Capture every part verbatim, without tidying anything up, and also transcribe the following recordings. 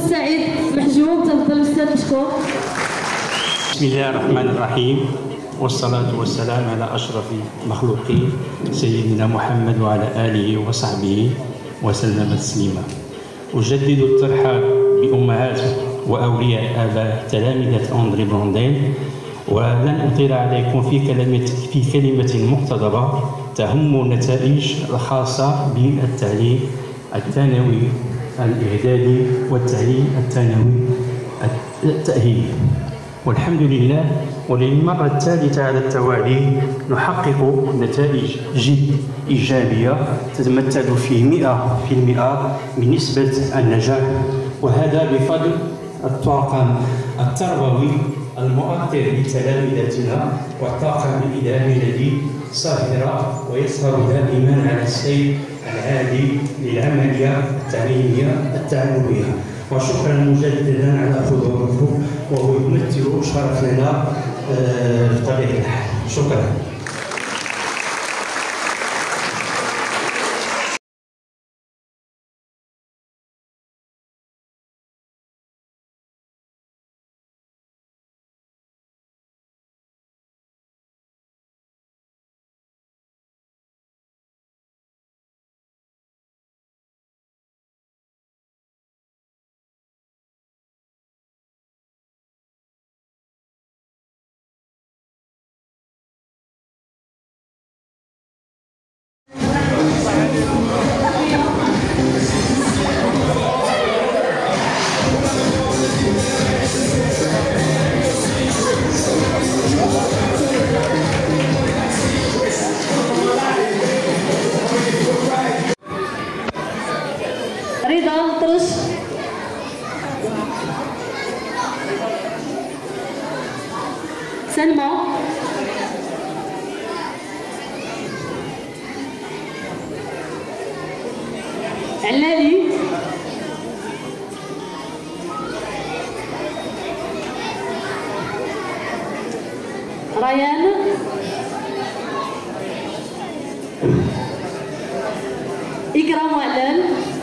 سعيد محجوب. تفضل أستاذ مشكور. بسم الله الرحمن الرحيم، والصلاة والسلام على أشرف المخلوقين سيدنا محمد وعلى آله وصحبه وسلم تسليما. أجدد الترحاب بأمهات وأولياء آباء تلامذة أندري بلونديل، ولن أطيل عليكم في كلمة في كلمة مقتضبة تهم النتائج الخاصة بالتعليم الثانوي الإعدادي والتعليم الثانوي التأهيلي. والحمد لله، وللمرة الثالثة على التوالي نحقق نتائج جد إيجابية تتمثل في مئة بالمئة من نسبة النجاح، وهذا بفضل الطاقم التربوي المؤثر لتلامذتنا والطاقم الإداري الذي سهر ويسهر دائما على السير العادي للعملية التعليمية التعلمية. وشكرا مجددا على حضوركم، وهو يمثل شرف لنا بطبيعة الحال. شكرا. رضا طرش. سلمى. علالي. ريان. إكرام وعلال.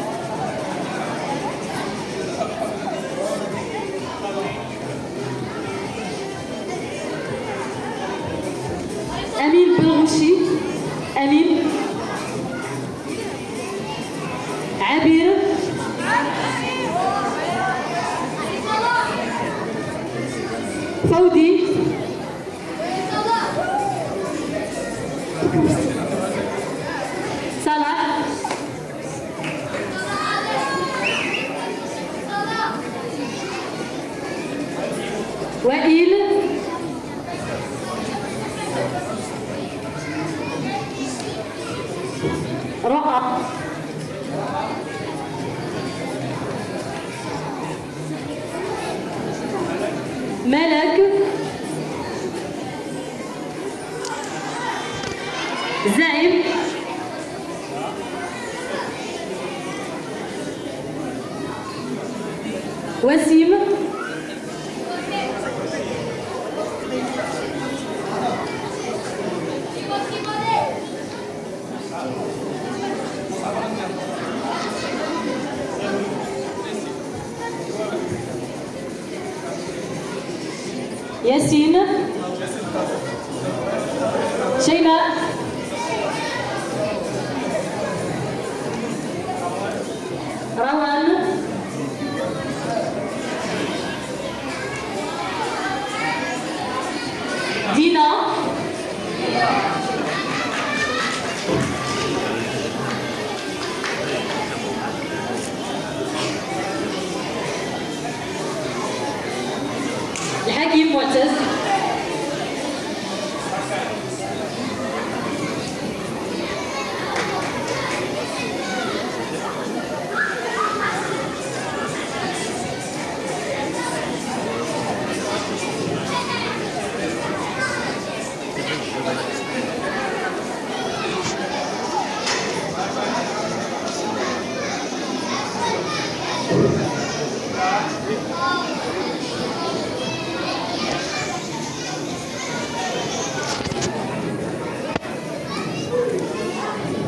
أمين بلغوشي. أمين. عبير. فودي. صلاح. وائل. رؤى. ملك. زعيم. وسيم. ياسين. شيماء. روان. دينا. الحكيم معتز.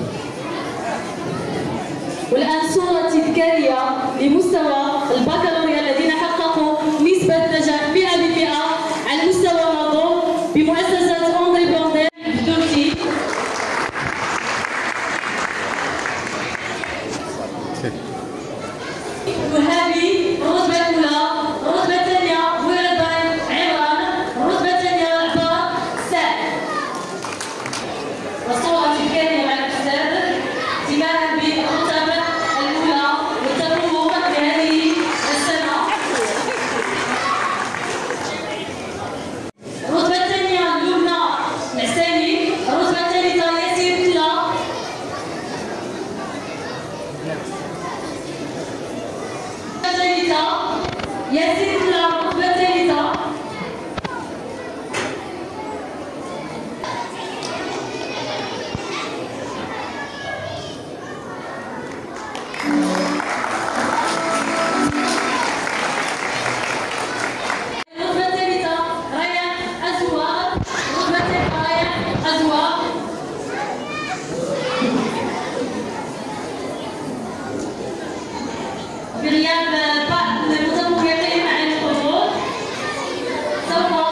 والآن صورة تذكارية لمستوى البكالوريا وهابي الرتبة الأولى، الرتبة الثانية ورضان عمران، الرتبة الثانية عبار سعد. والصورة الكاملة مع الأستاذ اهتماما بالرتب الأولى والتفوق بهذه السنة. الرتبة الثانية لبنى معساني، الرتبة الثالثة ياسين تلا، الثالثة ياسين تلا الرتبة الثالثة. الرتبة الثالثة ريان أزواج، الرتبة الثالثة ريان أزواج. بغياب بعض المتفوقين عن الحضور سوف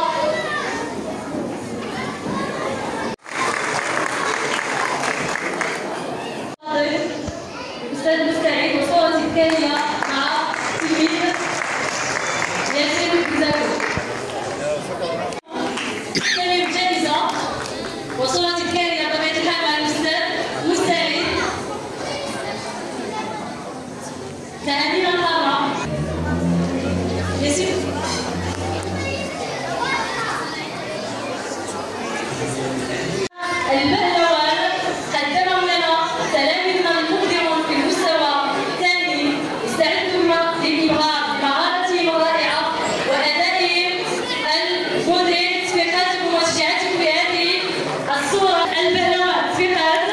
الأستاذ مستعد وصورة التالية مع تلميذ ياسين بزاكو. تلميذ الجائزة وصورة التالية بطبيعة الحال مع الأستاذ مستعد. تهانينا الحارة ياسين. البهلوان قدموا لنا تلاميذنا المقدمون في المستوى الثاني، استعدوا للإبهار بمهاراتهم الرائعة وأدائهم المذهل. تفيقاتكم وتشجيعاتكم في هذه الصورة. البهلوان تفيقات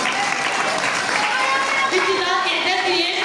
باتفاق إعداديين.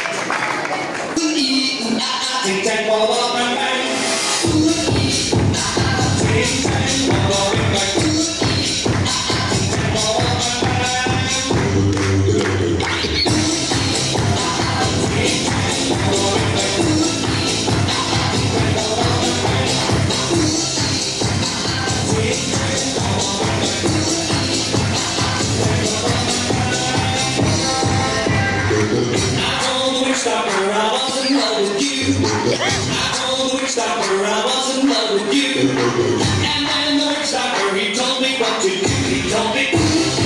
Stopper, I was in love with you. I told the witch stopper I was in love with you. And then the witch stopper he told me what to do. He told me.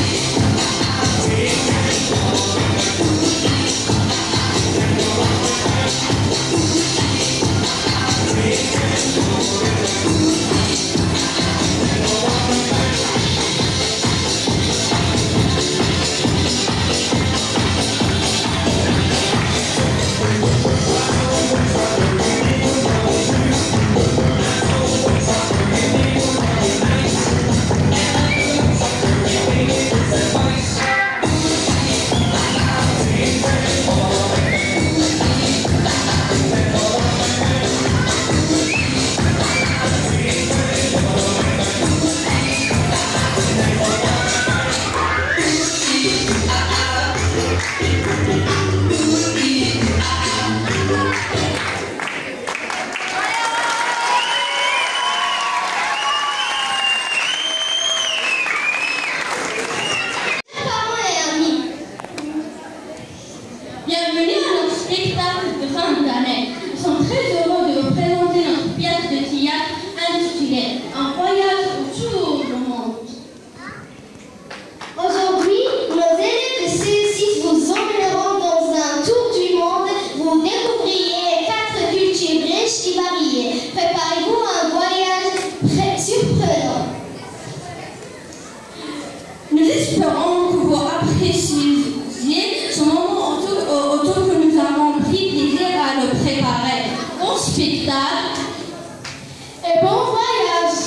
Espérons que vous appréciez ce moment autant, autant que nous avons pris plaisir à le préparer. Bon spectacle et bon voyage.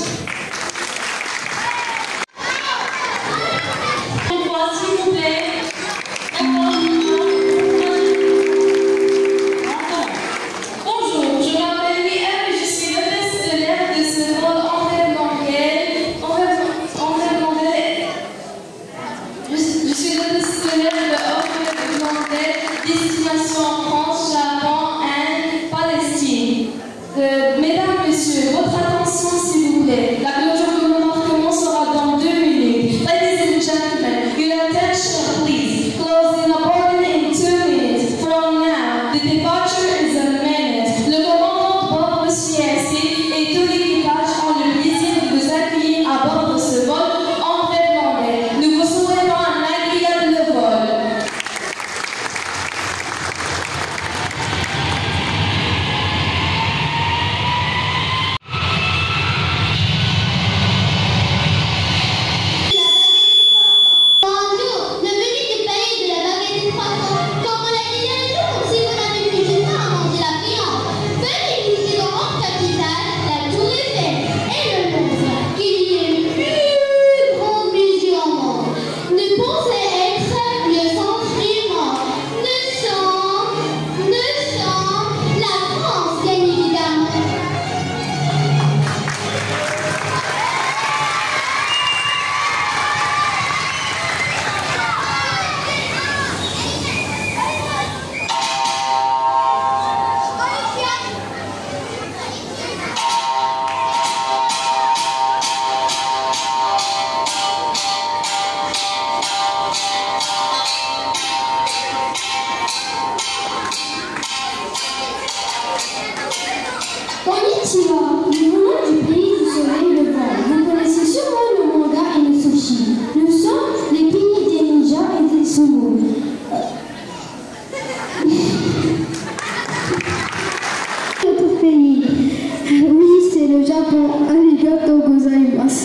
Une fois, s'il vous plaît. Bonjour, je m'appelle Liam et je suis l'hôtesse de l'air de ce monde entraînement réel. Entraînement réel. Je suis l'hôtesse de l'air de entraînement réel, destination France, Japon, Inde, Palestine. Konnichiwa, nous venons du pays du soleil levant. Vous connaissez sûrement le manga et le sushi. Nous sommes les pays des ninjas et des sumo. Notre pays, oui, c'est le Japon. Arigatou gozaimasu.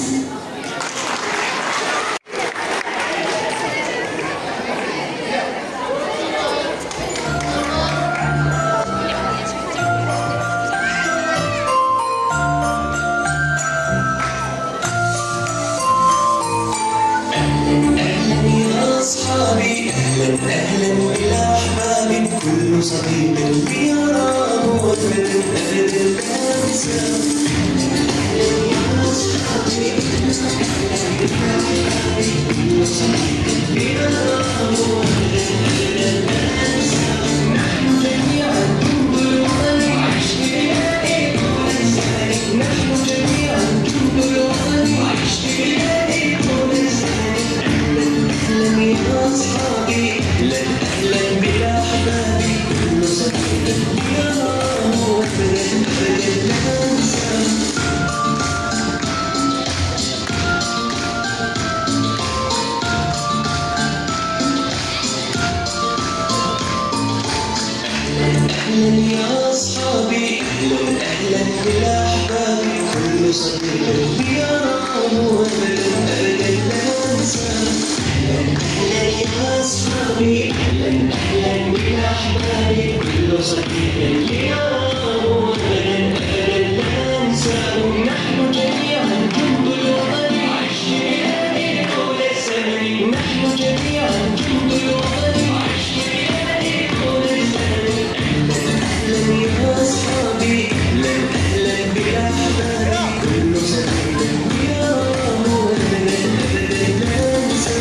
أهلا إلى أحبابي كل صديق بيراه وفد أبد الكنسة أهلا يا أصحابي أهلا كل صديق بيراه وفد أبد الكنسة نحن جميعا جند الوطن عشقنا طول الزمن نحن جميعا جند الوطن عشقنا طول الزمن أهلا أهلا يا أصحابي أهلا أهلا بلا أحبابي كل صديق يراه وفد أبد الكنسة أهلا يا أصحابي أهلا أهلا بلا أحبابي كل صديق يراه وفد أبد الكنسة أهلا أهلا يا أصحابي أهلا أهلا بلا أحبابي كل صديق يراه وفد أبد الكنسة نحن جميعا جند الوطن عشقنا طول الزمن نحن جميعا جند الوطن عشقنا طول الزمن أهلا يا أصحابي أهلا أهلا بلا أحبابي كل صديق يراه وفد أبد الكنسة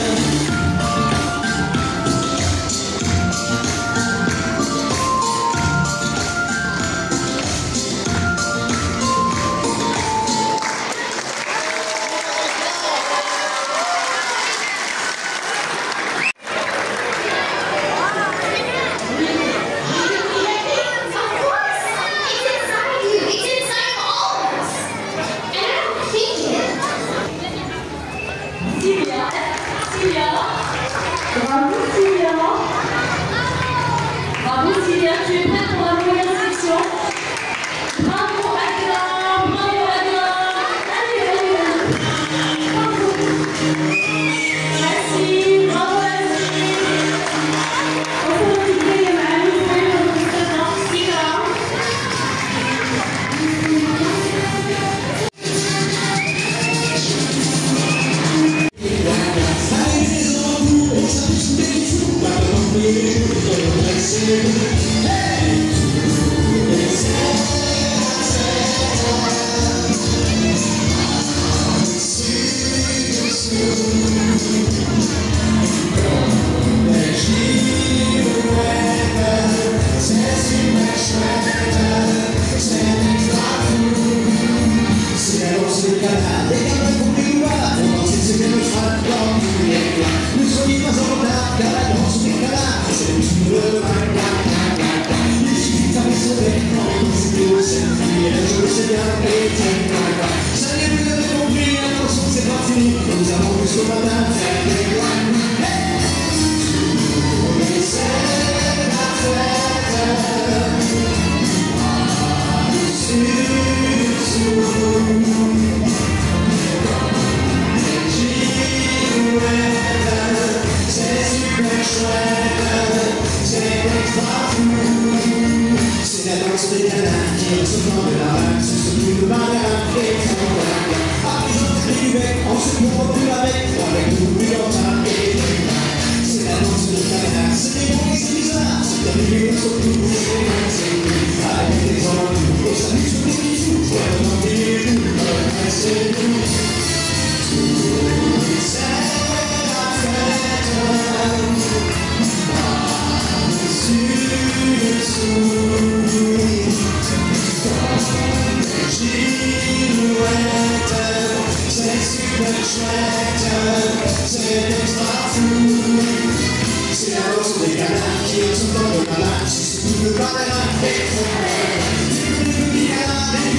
Sylvia, Sylvia, bravo Sylvia, bravo Sylvia, tu es prête pour la première section? Bravo Akram, bravo Akram, allez, allez, allez, bravo, merci, bravo Asli, on peut retrouver معنا شوية ونستمع سيرة. C'est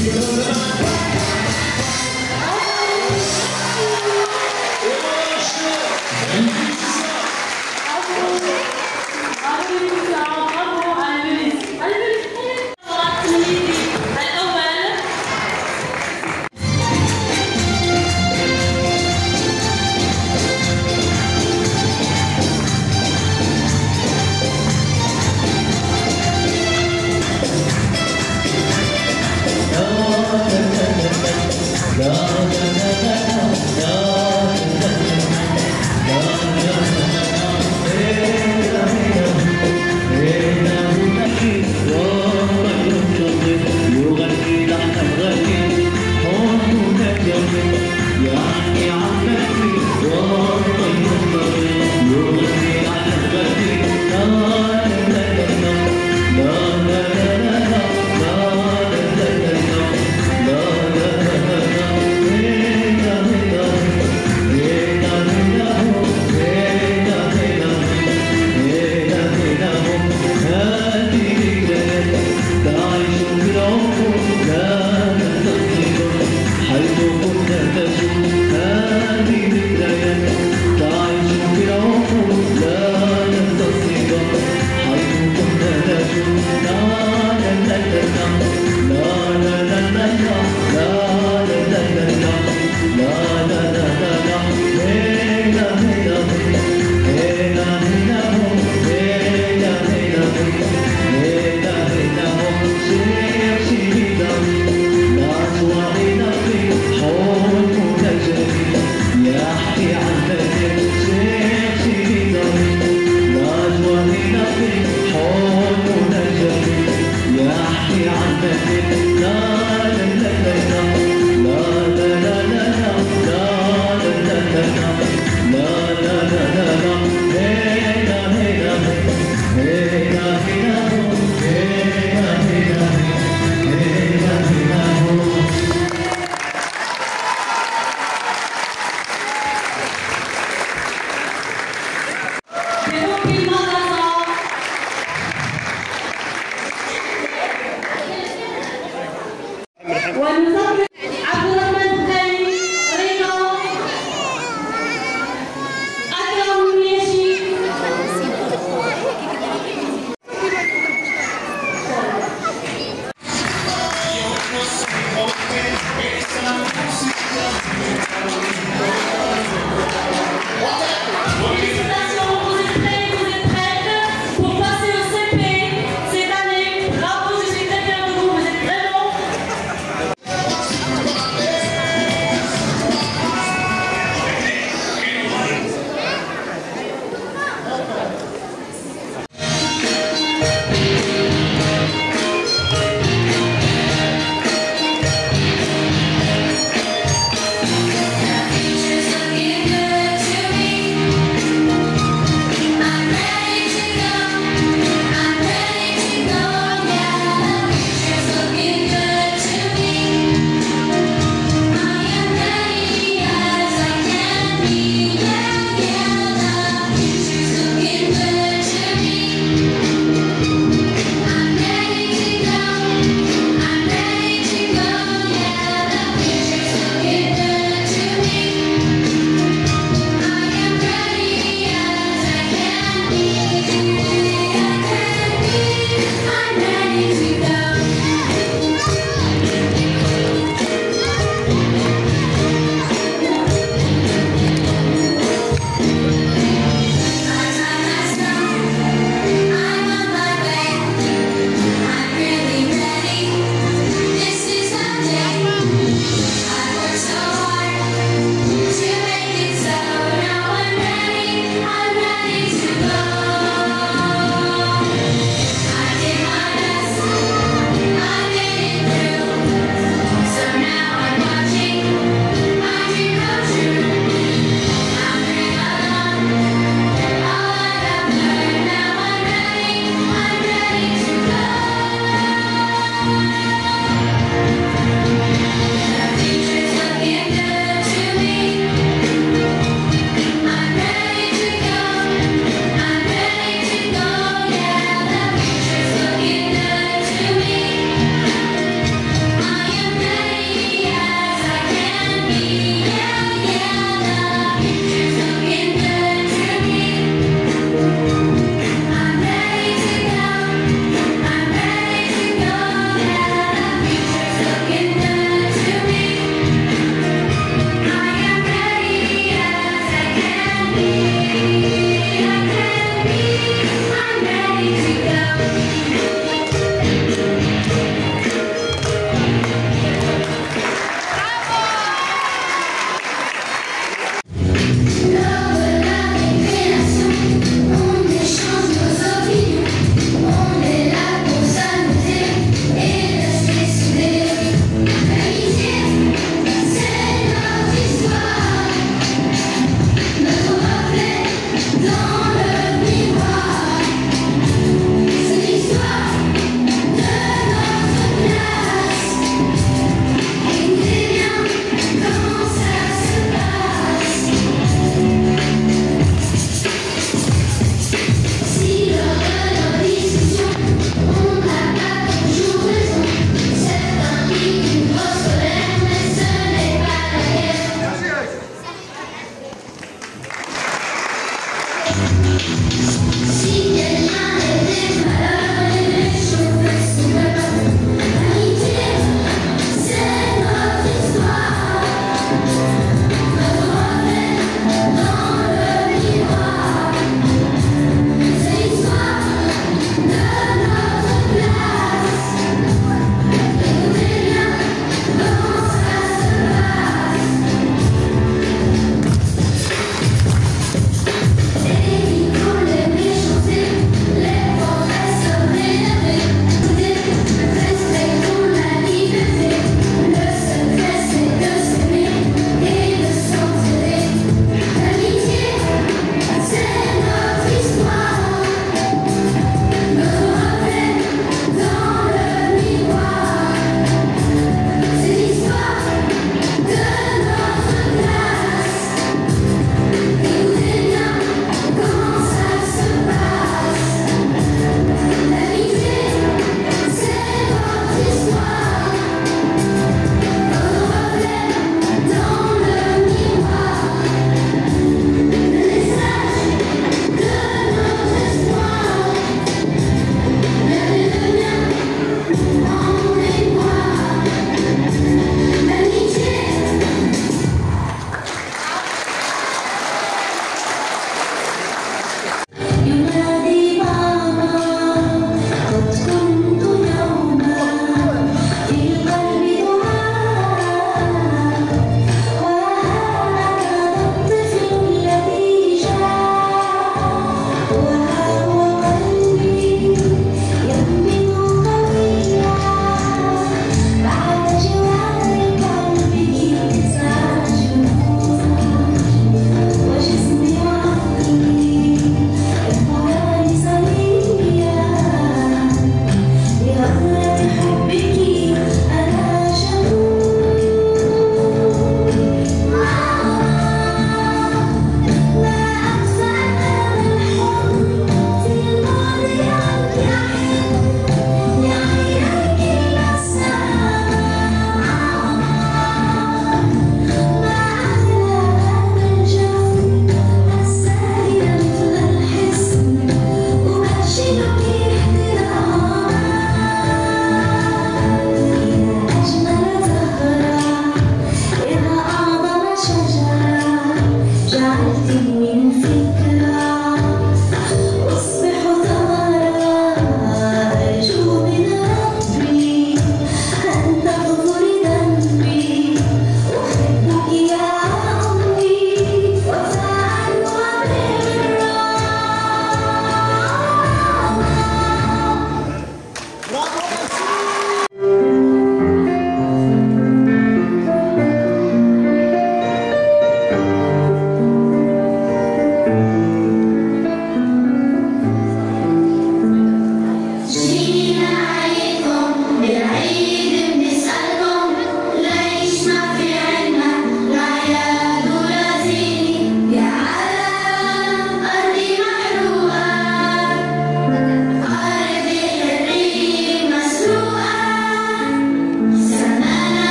It's